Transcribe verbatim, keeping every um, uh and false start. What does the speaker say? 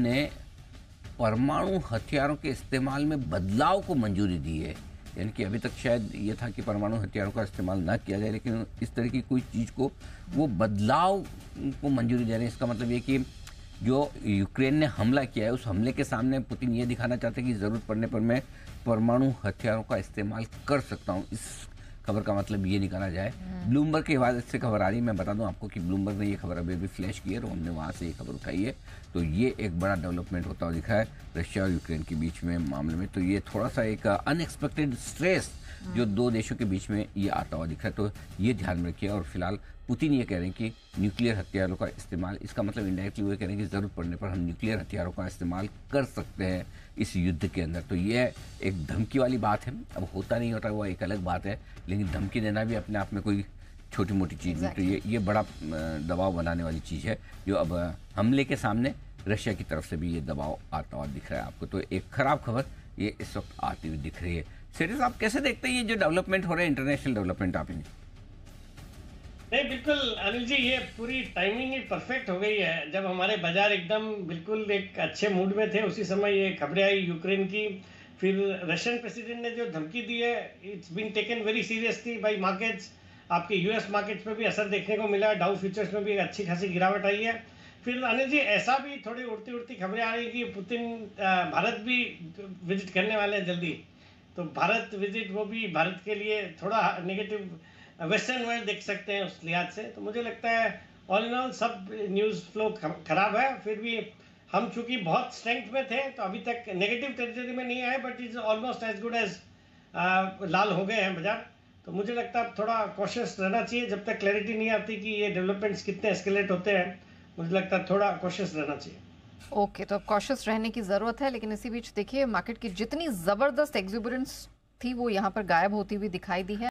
ने परमाणु हथियारों के इस्तेमाल में बदलाव को मंजूरी दी है। यानी कि अभी तक शायद ये था कि परमाणु हथियारों का इस्तेमाल ना किया जाए, लेकिन इस तरह की कोई चीज़ को वो बदलाव को मंजूरी दे रहे हैं। इसका मतलब ये कि जो यूक्रेन ने हमला किया है, उस हमले के सामने पुतिन ये दिखाना चाहते हैं कि ज़रूरत पड़ने पर मैं परमाणु हथियारों का इस्तेमाल कर सकता हूँ। इस खबर का मतलब ये निकाला जाए। ब्लूमबर्ग की हिफाजत से खबर आ रही है। मैं बता दूं आपको कि ब्लूमबर्ग ने ये खबर अभी अभी फ्लैश की है और हमने वहाँ से ये खबर उठाई है। तो ये एक बड़ा डेवलपमेंट होता हुआ दिखा है रशिया और यूक्रेन के बीच में मामले में। तो ये थोड़ा सा एक अनएक्सपेक्टेड स्ट्रेस जो दो देशों के बीच में ये आता हुआ दिख रहा है, तो ये ध्यान में रखिए। और फिलहाल पुतिन ये कह रहे हैं कि न्यूक्लियर हथियारों का इस्तेमाल, इसका मतलब इंडायरेक्टली वो कह रहे हैं कि ज़रूरत पड़ने पर हम न्यूक्लियर हथियारों का इस्तेमाल कर सकते हैं इस युद्ध के अंदर। तो ये एक धमकी वाली बात है। अब होता नहीं होता वो एक अलग बात है, लेकिन धमकी देना भी अपने आप में कोई छोटी मोटी चीज़ नहीं। तो ये ये बड़ा दबाव बनाने वाली चीज़ है, जो अब हमले के सामने रशिया की तरफ से भी ये दबाव आता हुआ दिख रहा है आपको। तो एक खराब खबर ये इस वक्त आती हुई दिख रही है। सेठी साहब, कैसे देखते हैं ये जो डेवलपमेंट हो रहे हैं, इंटरनेशनल डेवलपमेंट आप इन्हें? नहीं, बिल्कुल अनिल जी, ये पूरी टाइमिंग ही परफेक्ट हो गई है। जब हमारे बाजार एकदम बिल्कुल एक अच्छे मूड में थे, उसी समय ये खबरें आई यूक्रेन की। फिर रशियन प्रेसिडेंट ने जो धमकी दी है, it's been taken very seriously by markets. आपके यूएस मार्केट्स में भी असर देखने को मिला, डाउ फ्यूचर्स में भी एक अच्छी खासी गिरावट आई है। फिर अनिल जी, ऐसा भी थोड़ी उड़ती उड़ती खबरें आ रही कि पुतिन भारत भी विजिट करने वाले हैं जल्दी। तो भारत विजिट, वो भी भारत के लिए थोड़ा नेगेटिव वेस्टर्न वर्ल्ड देख सकते हैं उस लिहाज से। तो मुझे लगता है ऑल इन ऑल सब न्यूज़ फ्लो खराब है। फिर भी हम चूंकि बहुत स्ट्रेंथ में थे, तो अभी तक नेगेटिव टेरिटरी में नहीं आए, but is almost as good as लाल हो गए हैं बाजार। तो मुझे लगता है थोड़ा कॉशियस रहना चाहिए जब तक क्लैरिटी नहीं आती कि ये डेवलपमेंट्स कितने एस्केलेट होते हैं। मुझे लगता है थोड़ा कॉशियस रहना चाहिए। ओके, तो अब कॉशियस रहने की ज़रूरत है, लेकिन इसी बीच देखिए मार्केट की जितनी ज़बरदस्त एक्सुबरेंस थी वो यहाँ पर गायब होती हुई दिखाई दी है।